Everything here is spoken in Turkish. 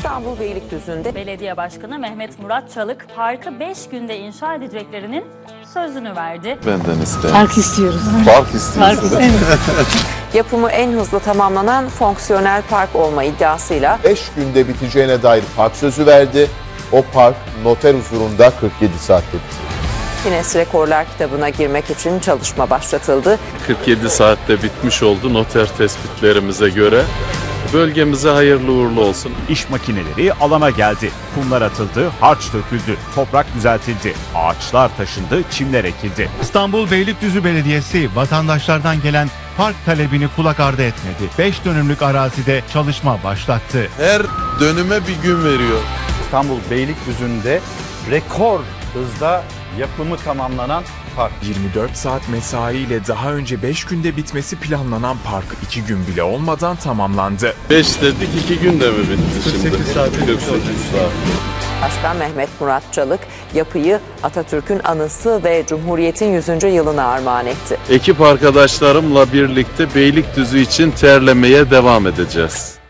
İstanbul Beylikdüzü'nde Belediye Başkanı Mehmet Murat Çalık, parkı 5 günde inşa edeceklerinin sözünü verdi. Benden isteyen. Park istiyoruz. Park istiyorsunuz. yapımı en hızlı tamamlanan fonksiyonel park olma iddiasıyla 5 günde biteceğine dair park sözü verdi. O park noter huzurunda 47 saatte bitti. Guinness Rekorlar kitabına girmek için çalışma başlatıldı. 47 saatte bitmiş oldu noter tespitlerimize göre. Bölgemize hayırlı uğurlu olsun. İş makineleri alana geldi. Kumlar atıldı, harç döküldü, toprak düzeltildi, ağaçlar taşındı, çimler ekildi. İstanbul Beylikdüzü Belediyesi vatandaşlardan gelen park talebini kulak ardı etmedi. 5 dönümlük arazide çalışma başlattı. Her dönüme bir gün veriyor. İstanbul Beylikdüzü'nde rekor hızda yapımı tamamlanan park. 24 saat mesaiyle daha önce 5 günde bitmesi planlanan park 2 gün bile olmadan tamamlandı. 5 dedik 2 günde mi bitti şimdi? 48 saat. Başkan Mehmet Murat Çalık yapıyı Atatürk'ün anısı ve Cumhuriyet'in 100. yılına armağan etti. Ekip arkadaşlarımla birlikte Beylikdüzü için terlemeye devam edeceğiz.